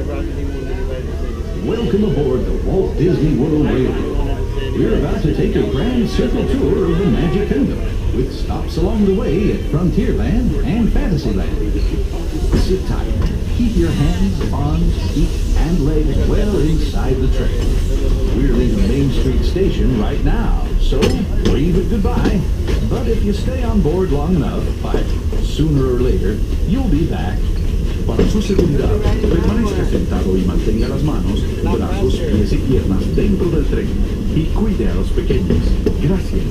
Welcome aboard the Walt Disney World Railroad. We're about to take a grand circle tour of the Magic Kingdom, with stops along the way at Frontierland and Fantasyland. Sit tight. Keep your hands, arms, feet, and legs well inside the train. We're leaving Main Street Station right now, so wave it goodbye. But if you stay on board long enough, sooner or later, you'll be back. Para su seguridad, permanezca sentado y mantenga las manos, brazos, pies y piernas dentro del tren. Y cuide a los pequeños. Gracias.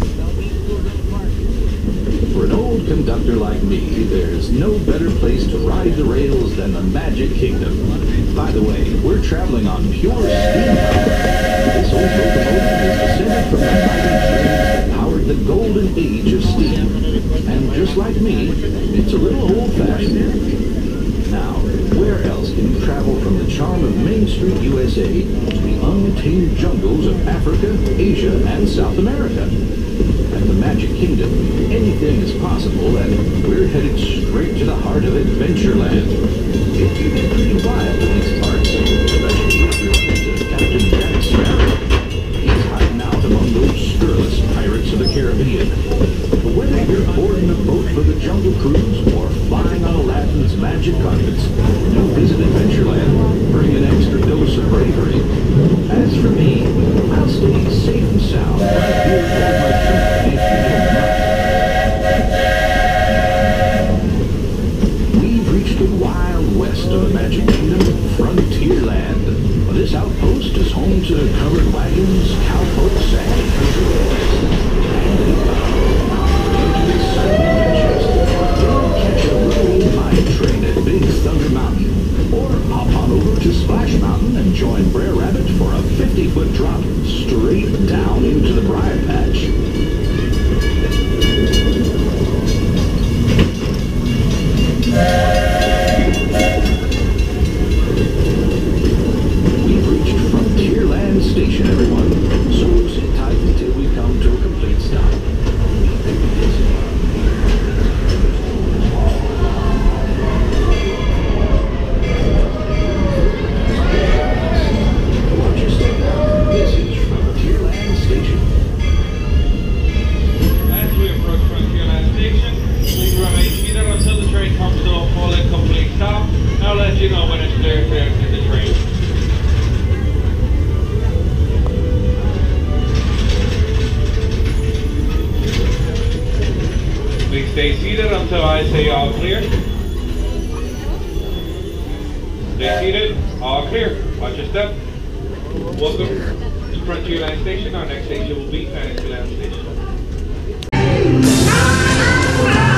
For an old conductor like me, there's no better place to ride the rails than the Magic Kingdom. By the way, we're traveling on pure steam power. This old locomotive is descended from the mighty trains that powered the golden age of steam. And just like me, it's a little old-fashioned. Now, where else can you travel from the charm of Main Street, USA, to the untamed jungles of Africa, Asia, and South America? At the Magic Kingdom, anything is possible, and we're headed straight to the heart of Adventureland. It can be pretty wild in these parts, especially if you're into Captain Jack Sparrow. He's hiding out among those scurrilous pirates of the Caribbean. But whether you're boarding a boat for the Jungle Cruise or flying on Aladdin's magic carpets, you visit Adventureland, bring an extra dose of bravery. As for me, I'll stay safe and sound right here aboard my train if you don't mind. We've reached the wild west of the Magic Kingdom, Frontierland. This outpost is home to covered wagons, cowpokes, and country boys. Into this sudden adventures, you'll catch a little mine train at Big Thunder Mountain, or hop on over to Splash Mountain and join Brer Rabbit for a 50-foot drop straight down into the Briar Patch. We've reached Frontierland Station, everyone, so sit tight until we come to a complete stop. Watch your step now. This is Frontierland Station. As we approach Frontierland Station, please remain seated until the train comes to a full and complete stop. I'll let you know when it's clear to exit the train. Please stay seated until I say all clear. Stay seated, all clear. Watch your step. Welcome to Frontierland Station. Our next station will be Fantasyland Station.